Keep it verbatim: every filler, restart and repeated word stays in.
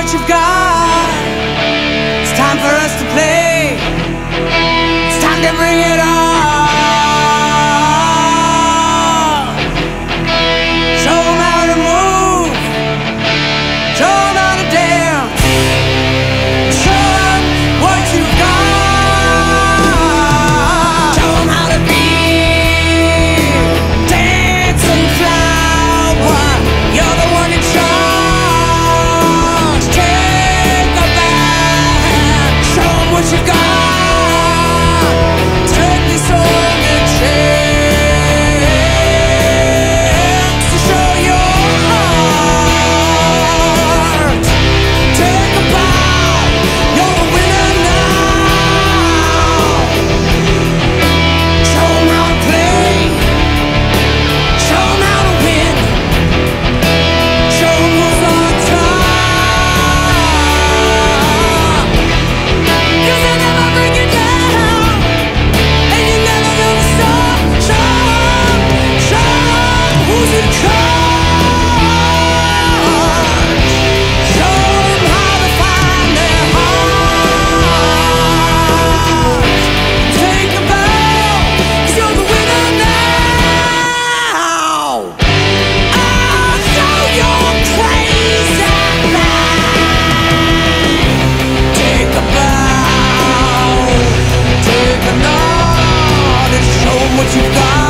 what you've got. It's time for us to play. It's time to bring it on. Show 'em how to move. Show 'em how to dance. Show 'em what you've got. Show 'em how to be. Dance and flower. You're the one in charge. Take a back. Show 'em what you got. Turn this on the chance to show your heart. Take a bow. You're the winner now. Show 'em how to play. Show 'em how to win. Show 'em who's on top. 'Cause they never bring you down, and you never gonna stop. Show 'em, show 'em who's in charge. Show 'em how to find their heart. Take a bow, 'cause you're the winner now. I'll show your crazy mind. Take a bow, take a nod, and show 'em what you've got.